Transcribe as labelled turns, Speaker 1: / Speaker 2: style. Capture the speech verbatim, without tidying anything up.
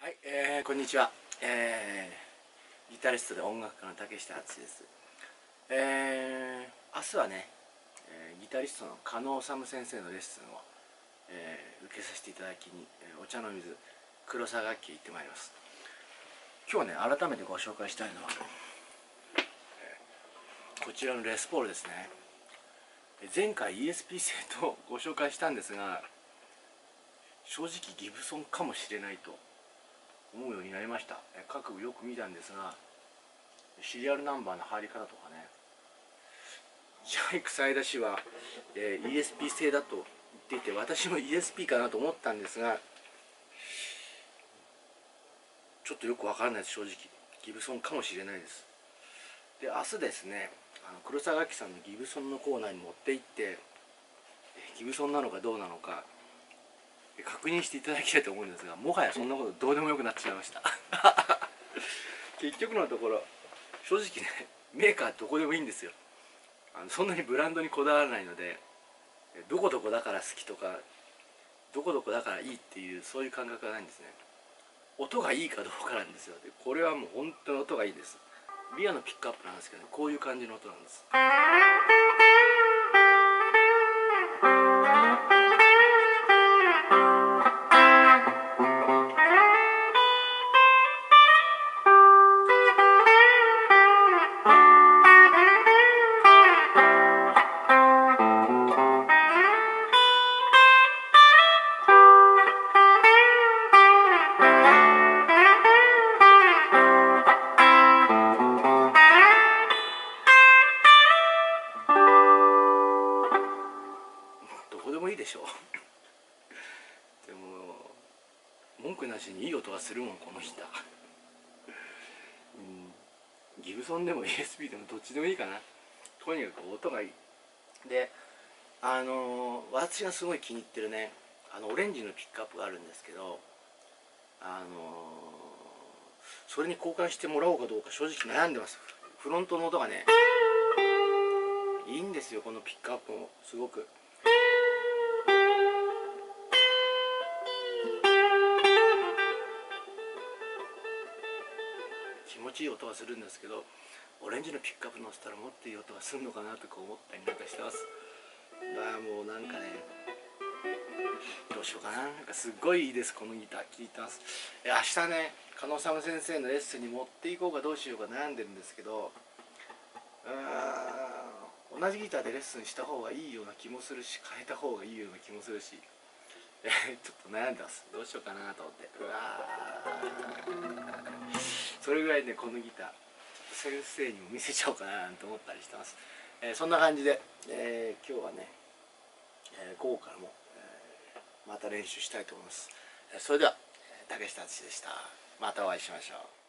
Speaker 1: はい、えー、こんにちは、えー、ギタリストで音楽家の竹下敦です。えー、明日はね、えー、ギタリストの加納治先生のレッスンを、えー、受けさせていただきに、えー、お茶の水黒沢楽器へ行ってまいります。今日はね、改めてご紹介したいのは、えー、こちらのレスポールですね。前回 イーエスピー 製とご紹介したんですが、正直ギブソンかもしれないと思うようになりました。各部よく見たんですが、シリアルナンバーの入り方とかね、ジャイクサイダー氏は、えー、イーエスピー 製だと言っていて、私も イーエスピー かなと思ったんですが、ちょっとよくわからないです。正直ギブソンかもしれないです。で、明日ですね、あの黒沢楽器さんのギブソンのコーナーに持って行って、ギブソンなのかどうなのか確認していただきたいと思うんですが、もはやそんなことどうでもよくなってしまいました結局のところ、正直ね、メーカーどこでもいいんですよ。あのそんなにブランドにこだわらないので、どこどこだから好きとかどこどこだからいいっていう、そういう感覚がないんですね。音がいいかどうかなんですよ。でこれはもう本当に音がいいです。リアのピックアップなんですけど、ね、こういう感じの音なんです。どこでもいいでしょうでも文句なしにいい音がするもん、このギターうん、ギブソンでも イーエスピー でもどっちでもいいかな。とにかく音がいい。で、あのー、私がすごい気に入ってるね、あのオレンジのピックアップがあるんですけど、あのー、それに交換してもらおうかどうか正直悩んでます。フロントの音がねいいんですよ。このピックアップもすごく気持ちいい音がするんですけど、オレンジのピックアップ乗せたらもっといい音がするのかなとか思ったりなんかしてます。だからもうなんかね、どうしようかな。なんかすっごいいいです、このギター。聴いてます。明日ね、加納治先生のレッスンに持っていこうかどうしようか悩んでるんですけど、うーん、同じギターでレッスンした方がいいような気もするし、変えた方がいいような気もするし、えー、ちょっと悩んでます。どうしようかなと思って。うわー、それぐらいね、このギター先生にも見せちゃおうかなと思ったりしてます。えー、そんな感じで、えー、今日はね、えー、午後からも、えー、また練習したいと思います。それでは竹下敦でした。またお会いしましょう。